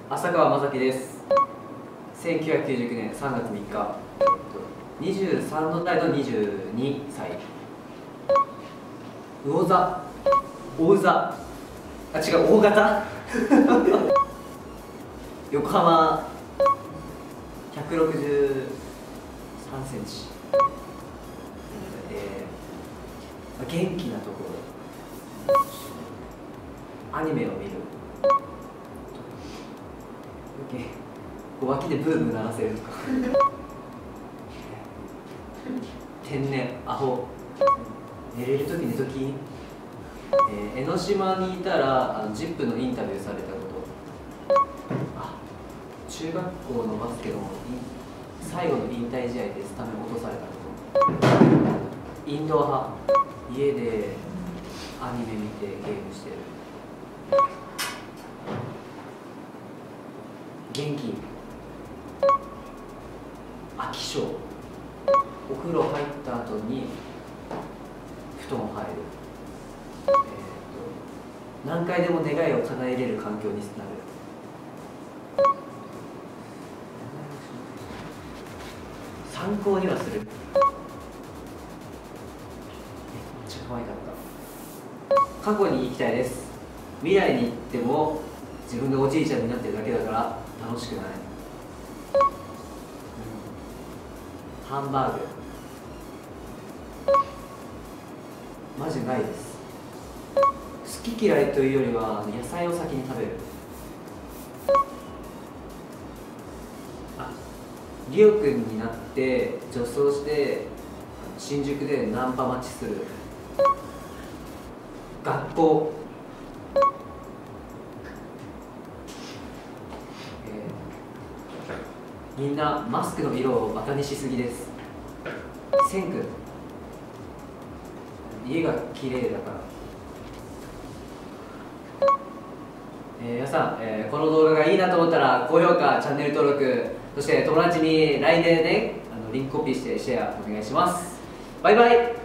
浅川正樹です。1999年3月3日、23の代の22歳。魚座、大座、あ、違う、大型横浜163センチ、元気なところ、アニメを見る、脇でブーブー鳴らせるとか天然、アホ、寝れるとき寝とき、江ノ島にいたらZIP のインタビューされたこと、中学校のバスケの最後の引退試合でスタメン落とされたこと、インドア派、家でアニメ見てゲームしてる、元気、飽き性、お風呂入った後に布団入る、何回でも願いを叶えれる環境になる、参考にはする、めっちゃ可愛かった。過去に行きたいです。未来に行っても自分がおじいちゃんになってるだけだから楽しくない。ハンバーグマジないです。好き嫌いというよりは野菜を先に食べる。リオくんになって女装して新宿でナンパ待ちする。学校、みんなマスクの色をバカにしすぎです。セン君、家が綺麗だから。皆さん、この動画がいいなと思ったら高評価、チャンネル登録、そして友達に LINE でね、リンクコピーしてシェアお願いします。バイバイ。